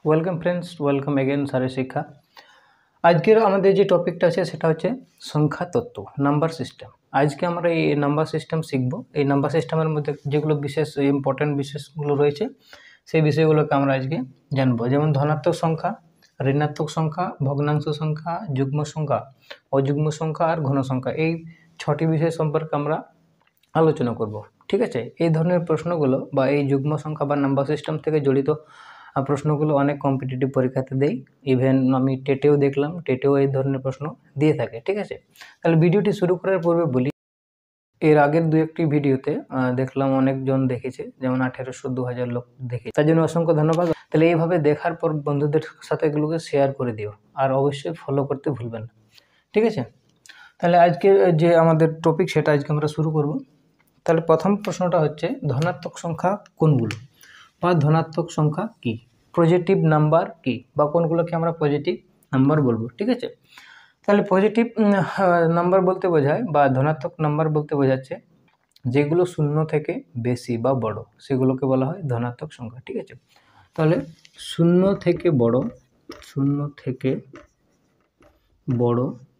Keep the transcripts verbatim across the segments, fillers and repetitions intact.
Welcome friends, welcome again সারে শিক্ষা। আজকের আমাদের যে টপিকটা আছে সেটা হচ্ছে সংখ্যা তত্ত্ব, নাম্বার সিস্টেম। আজকে আমরা এই নাম্বার সিস্টেম শিখব। এই নাম্বার সিস্টেমের মধ্যে যেগুলো বিশেষ ইম্পর্টেন্ট বিশেষগুলো রয়েছে সেই বিষয়গুলোকে আমরা আজকে জানবো। যেমন ধনাত্মক সংখ্যা, ঋণাত্মক সংখ্যা, ভগ্নাংশ সংখ্যা, যুগ্ম সংখ্যা, অযুগ্ম সংখ্যা আর ঘন সংখ্যা। এই ছটি বিষয় সম্পর্কে আমরা আলোচনা করব। ঠিক আছে, এই ধরনের প্রশ্নগুলো বা এই যুগ্ম সংখ্যা বা নাম্বার সিস্টেম থেকে জড়িত প্রশ্নগুলো অনেক কম্পিটিটিভ পরীক্ষাতে দেয়। ইভেন আমি টেটেও দেখলাম, টেটেও এই ধরনের প্রশ্ন দিয়ে থাকে। ঠিক আছে, তাহলে ভিডিওটি শুরু করার পূর্বে বলি, এর আগের দু একটি ভিডিওতে দেখলাম অনেকজন দেখেছে, যেমন আঠেরোশো দু হাজার লোক দেখে, তার জন্য অসংখ্য ধন্যবাদ। তাহলে এইভাবে দেখার পর বন্ধুদের সাথে এগুলোকে শেয়ার করে দিও, আর অবশ্যই ফলো করতে ভুলবেন না। ঠিক আছে, তাহলে আজকে যে আমাদের টপিক সেটা আজকে আমরা শুরু করব। তাহলে প্রথম প্রশ্নটা হচ্ছে ধনাত্মক সংখ্যা কোনগুলো বা ধনাত্মক সংখ্যা কি, পজিটিভ নাম্বার কি, বা কোনগুলোকে আমরা পজিটিভ নাম্বার বলবো। ঠিক আছে, তাহলে পজিটিভ নাম্বার বলতে বোঝায় বা ধনাত্মক নাম্বার বলতে বোঝাচ্ছে যেগুলো শূন্য থেকে বেশি বা বড়, সেগুলোকে বলা হয় ধনাত্মক সংখ্যা। ঠিক আছে, তাহলে শূন্য থেকে বড়, শূন্য থেকে বড়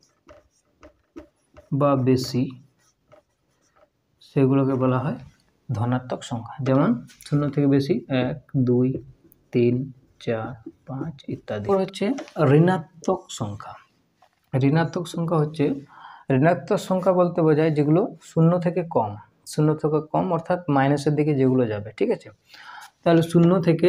বা বেশি সেগুলোকে বলা হয় ধনাত্মক সংখ্যা। যেমন শূন্য থেকে বেশি এক, দুই, তিন, চার, পাঁচ ইত্যাদি। হচ্ছে ঋণাত্মক সংখ্যা। ঋণাত্মক সংখ্যা হচ্ছে ঋণাত্মক সংখ্যা বলতে বোঝায় যেগুলো শূন্য থেকে কম, শূন্য থেকে কম অর্থাৎ মাইনাসের দিকে যেগুলো যাবে। ঠিক আছে, তাহলে শূন্য থেকে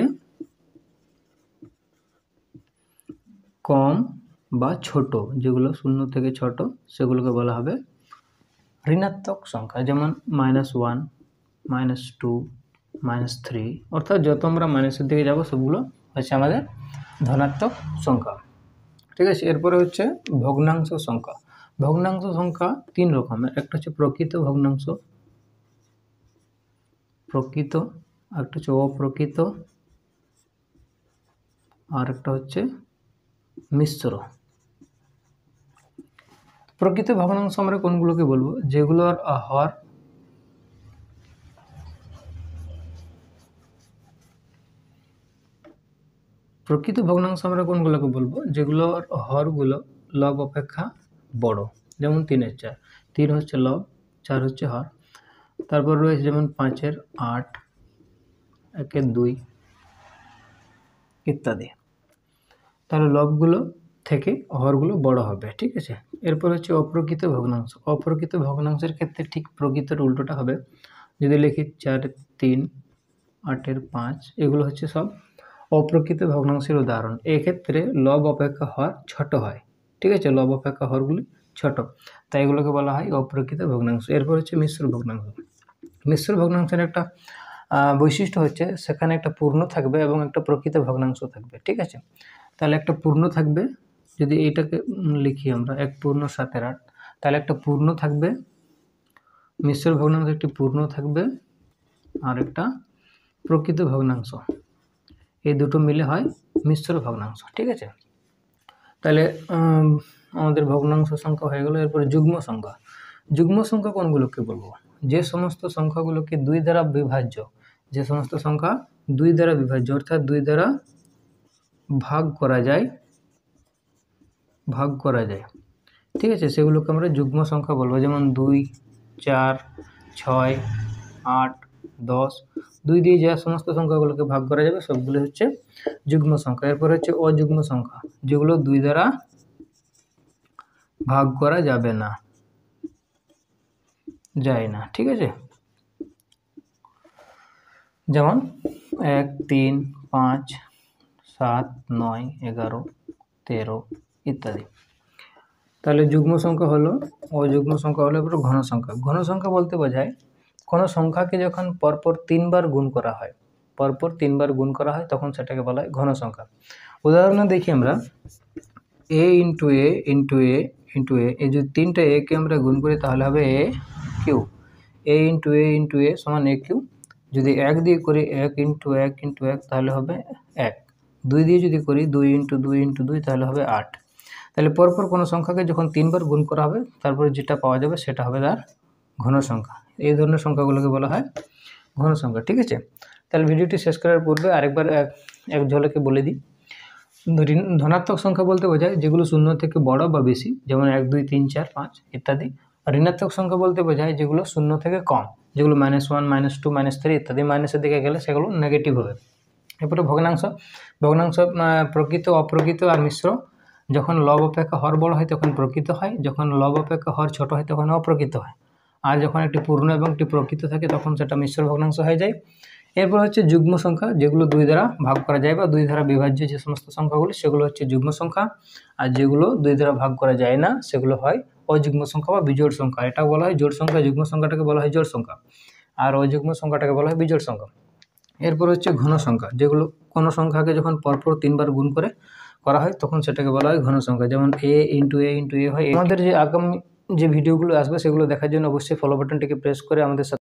কম বা ছোট, যেগুলো শূন্য থেকে ছোট সেগুলোকে বলা হবে ঋণাত্মক সংখ্যা। যেমন minus one, minus two, minus three, অর্থাৎ যত আমরা মাইনাসের দিকে যাব সবগুলো হচ্ছে আমাদের ধনাত্মক সংখ্যা। ঠিক আছে, এরপরে হচ্ছে ভগ্নাংশ সংখ্যা। ভগ্নাংশ সংখ্যা তিন রকমের, একটা হচ্ছে প্রকৃত ভগ্নাংশ, প্রকৃত, একটা হচ্ছে অপ্রকৃত, আর একটা হচ্ছে মিশ্র। প্রকৃত ভগ্নাংশ আমরা কোনগুলোকে বলবো, যেগুলোর হর প্রকৃত ভগ্নাংশ আমরা কোনগুলোকে বলবো যেগুলোর হরগুলো লব অপেক্ষা বড়। যেমন তিনের চার, তিন হচ্ছে লব, চার হচ্ছে হর। তারপর রয়েছে যেমন পাঁচের আট, একের দুই ইত্যাদি। তাহলে লবগুলো থেকে হরগুলো বড় হবে। ঠিক আছে, এরপর হচ্ছে অপ্রকৃত ভগ্নাংশ। অপ্রকৃত ভগ্নাংশের ক্ষেত্রে ঠিক প্রকৃতর উল্টোটা হবে। যদি লিখি চার, তিন, আটের পাঁচ, এগুলো হচ্ছে সব অপ্রকৃত ভগ্নাংশের উদাহরণ। এক্ষেত্রে লব অপেক্ষা হর ছোট হয়। ঠিক আছে, লব অপেক্ষা হরগুলি ছোট, তাই এগুলোকে বলা হয় অপ্রকৃত ভগ্নাংশ। এরপর হচ্ছে মিশ্র ভগ্নাংশ। মিশ্র ভগ্নাংশের একটা বৈশিষ্ট্য হচ্ছে সেখানে একটা পূর্ণ থাকবে এবং একটা প্রকৃত ভগ্নাংশ থাকবে। ঠিক আছে, তাহলে একটা পূর্ণ থাকবে, যদি এইটাকে লিখি আমরা এক পূর্ণ সাতের আট, তাহলে একটা পূর্ণ থাকবে, মিশ্র ভগ্নাংশ একটি পূর্ণ থাকবে, আর একটা প্রকৃত ভগ্নাংশ, এই দুটো মিলে হয় মিশ্র ভগ্নাংশ। ঠিক আছে, তাহলে আমাদের ভগ্নাংশ সংখ্যা হয়ে গেল। এরপরে যুগ্ম সংখ্যা। যুগ্ম সংখ্যা কোনগুলোকে বলবো, যে সমস্ত সংখ্যাগুলোকে দুই দ্বারা বিভাজ্য, যে সমস্ত সংখ্যা দুই দ্বারা বিভাজ্য অর্থাৎ দুই দ্বারা ভাগ করা যায়, ভাগ করা যায় ঠিক আছে, সেগুলোকে আমরা যুগ্ম সংখ্যা বলবো। যেমন দুই, চার, ছয়, আট, দশ, দুই দিয়ে যে সমস্ত সংখ্যাগুলোকে ভাগ করা যাবে সবগুলো হচ্ছে যুগ্ম সংখ্যা। এরপর হচ্ছে অযুগ্ম সংখ্যা, যেগুলো দুই দ্বারা ভাগ করা যাবে না, যায় না। ঠিক আছে, যেমন এক, তিন, পাঁচ, সাত, নয়, এগারো, তেরো ইত্যাদি। তাহলে যুগ্ম সংখ্যা হলো, অযুগ্ম সংখ্যা হলো। এরপর ঘন সংখ্যা। ঘন সংখ্যা বলতে বোঝায় কোনো সংখ্যাকে যখন পরপর তিনবার গুণ করা হয়, পরপর তিনবার গুণ করা হয় তখন সেটাকে বলা হয় ঘন সংখ্যা। উদাহরণে দেখি আমরা a into a into a into a, এই যদি তিনটা এ কে আমরা গুণ করি তাহলে হবে a cube. A into a into a সমান এ কিউ। যদি এক দিয়ে করি এক ইন্টু এক ইন্টু এক তাহলে হবে এক। দুই দিয়ে যদি করি দুই ইন্টু দুই ইন্টু দুই তাহলে হবে আট। তাহলে পরপর কোনো সংখ্যাকে যখন তিনবার গুণ করা হবে তারপরে যেটা পাওয়া যাবে সেটা হবে তার ঘন সংখ্যা। এই ধরনের সংখ্যাগুলোকে বলা হয় ঘন সংখ্যা। ঠিক আছে, তাহলে ভিডিওটি শেষ করার পূর্বে আরেকবার এক এক ঝলকে বলে দিই, ঋণ- ধনাত্মক সংখ্যা বলতে বোঝায় যেগুলো শূন্য থেকে বড় বা বেশি, যেমন এক দুই তিন চার পাঁচ ইত্যাদি। আর ঋণাত্মক সংখ্যা বলতে বোঝায় যেগুলো শূন্য থেকে কম, যেগুলো minus one minus two minus three ইত্যাদি। মাইনাসের দিকে গেলে সেগুলো নেগেটিভ হবে। এরপরে ভগ্নাংশ। ভগ্নাংশ আহ, প্রকৃত, অপ্রকৃত আর মিশ্র। যখন লব অপেক্ষা হর বড় হয় তখন প্রকৃত হয়, যখন লব অপেক্ষা হর ছোট হয় তখন অপ্রকৃত হয়। আর যখন একটি পূর্ণ এবং একটি প্রকৃত থাকে তখন সেটা মিশ্র ভগ্নাংশ হয়ে যায়। এরপর হচ্ছে যুগ্ম সংখ্যা, যেগুলো দুই দ্বারা ভাগ করা যায় বা দুই দ্বারা বিভাজ্য যে সমস্ত সংখ্যাগুলি সেগুলো হচ্ছে যুগ্ম সংখ্যা। আর যেগুলো দুই দ্বারা ভাগ করা যায় না সেগুলো হয় অযুগ্ম সংখ্যা বা বিজোড় সংখ্যা। এটা বলা হয় জোড় সংখ্যা, যুগ্ম সংখ্যাটাকে বলা হয় জোড় সংখ্যা, আর অযুগ্ম সংখ্যাটাকে বলা হয় বিজোড় সংখ্যা। এরপর হচ্ছে ঘন সংখ্যা, যেগুলো কোনো সংখ্যাকে যখন পরপর তিনবার গুণ করে করা হয় তখন সেটাকে বলা হয় ঘন সংখ্যা, যেমন এ ইন্টু এ ইন্টু এ হয়। আমাদের যে আগামী যে ভিডিওগুলো আসবে সেগুলো দেখার জন্য অবশ্যই ফলো বাটনটিকে প্রেস করে আমাদের সাথে